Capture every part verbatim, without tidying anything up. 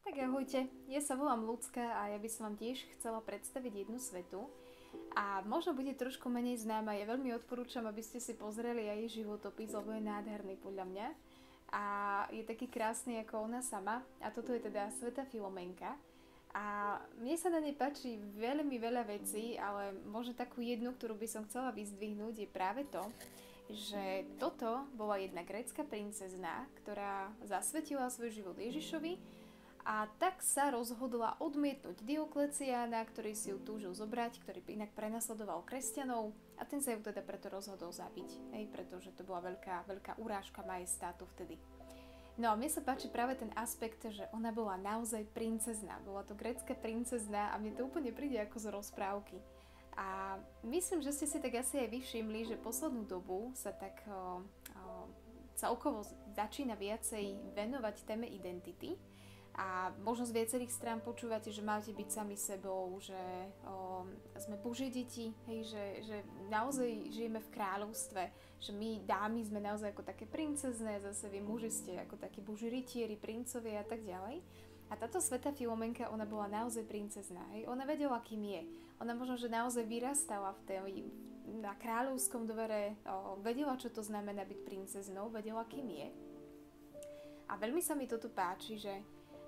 Tak ahojte, ja sa volám Lucka a ja by som vám tiež chcela predstaviť jednu svetu a možno bude trošku menej známa, ja veľmi odporúčam, aby ste si pozreli aj jej životopis, lebo je nádherný podľa mňa a je taký krásny ako ona sama a toto je teda Sveta Filomenka a mne sa na nej páči veľmi veľa vecí, ale možno takú jednu, ktorú by som chcela vyzdvihnúť je práve to, že toto bola jedna grécka princezna, ktorá zasvetila svoj život Ježišovi a tak sa rozhodla odmietnúť Diokleciána, ktorý si ju túžil zobrať, ktorý inak prenasledoval kresťanov a ten sa ju teda preto rozhodol zabiť, hej, pretože to bola veľká, veľká urážka majestátu vtedy. No a mne sa páči práve ten aspekt, že ona bola naozaj princezna, bola to grécka princezna a mne to úplne príde ako z rozprávky. A myslím, že ste si tak asi aj vy všimli, že poslednú dobu sa tak o, o, celkovo začína viacej venovať téme identity. A možno z viacerých strán počúvate, že máte byť sami sebou, že o, sme Božie deti, hej, že, že naozaj žijeme v kráľovstve, že my dámy sme naozaj ako také princezné, zase vy muži ste ako takí Boží rytieri, princovia a tak ďalej. A táto Sveta Filomenka, ona bola naozaj princezná, hej, ona vedela, kým je. Ona možno, že naozaj vyrastala v tej, na kráľovskom dvore, o, vedela, čo to znamená byť princeznou, vedela, kým je. A veľmi sa mi toto páči, že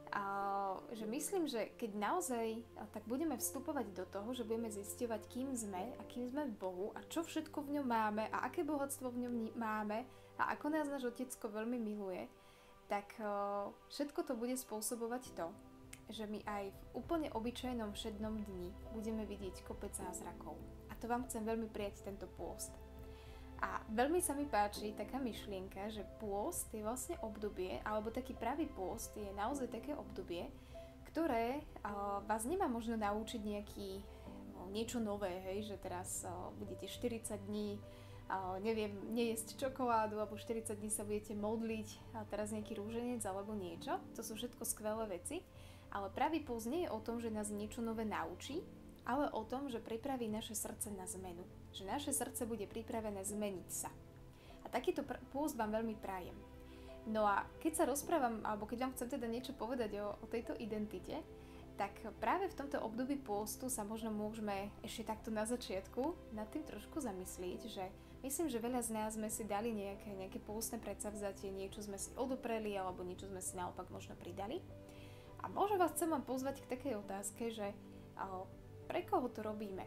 A, že myslím, že keď naozaj tak budeme vstupovať do toho, že budeme zisťovať, kým sme a kým sme v Bohu a čo všetko v ňom máme a aké bohatstvo v ňom máme a ako nás náš Otecko veľmi miluje, tak o, všetko to bude spôsobovať to, že my aj v úplne obyčajnom všednom dni budeme vidieť kopec zázrakov. A to vám chcem veľmi prijať tento pôst. A veľmi sa mi páči taká myšlienka, že pôst je vlastne obdobie, alebo taký pravý pôst je naozaj také obdobie, ktoré uh, vás nemá možno naučiť nejaký, no, niečo nové, hej, že teraz uh, budete štyridsať dní, uh, neviem, nejesť čokoládu, alebo štyridsať dní sa budete modliť a teraz nejaký rúženec alebo niečo. To sú všetko skvelé veci, ale pravý pôst nie je o tom, že nás niečo nové naučí, ale o tom, že pripraví naše srdce na zmenu. Že naše srdce bude pripravené zmeniť sa. A takýto pr- pôst vám veľmi prajem. No a keď sa rozprávam, alebo keď vám chcem teda niečo povedať o, o tejto identite, tak práve v tomto období pôstu sa možno môžeme ešte takto na začiatku nad tým trošku zamyslieť, že myslím, že veľa z nás sme si dali nejaké, nejaké pôstne predsavzatie, niečo sme si odopreli, alebo niečo sme si naopak možno pridali. A možno vás chcem vám pozvať k takej otázke, že oh, pre koho to robíme?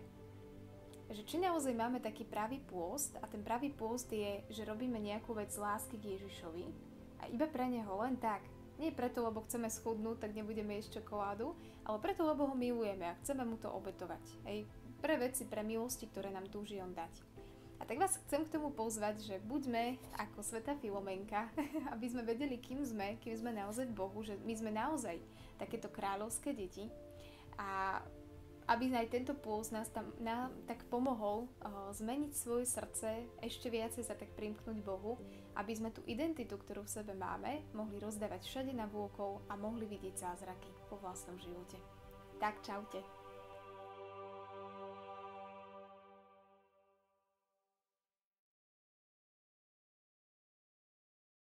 Že či naozaj máme taký pravý pôst a ten pravý pôst je, že robíme nejakú vec z lásky k Ježišovi a iba pre neho len tak. Nie preto, lebo chceme schudnúť, tak nebudeme jesť čokoládu, ale preto, lebo ho milujeme a chceme mu to obetovať. Hej, pre veci, pre milosti, ktoré nám túži on dať. A tak vás chcem k tomu pozvať, že buďme ako Sveta Filomenka, aby sme vedeli, kým sme, kým sme naozaj v Bohu, že my sme naozaj takéto kráľovské deti a aby aj tento pôst nás tam na, tak pomohol uh, zmeniť svoje srdce, ešte viacej sa tak primknúť Bohu, aby sme tú identitu, ktorú v sebe máme, mohli rozdávať všade na vôkol a mohli vidieť zázraky po vlastnom živote. Tak čaute.